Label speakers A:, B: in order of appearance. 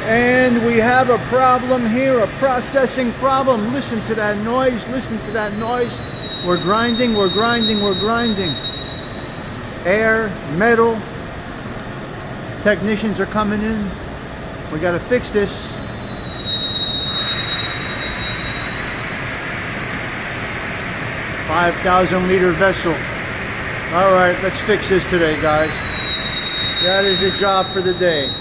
A: And we have a problem here, a processing problem. Listen to that noise, listen to that noise. We're grinding, we're grinding, we're grinding. Air, metal. Technicians are coming in. We gotta fix this. $5,000-liter vessel. All right, let's fix this today, guys. That is a job for the day.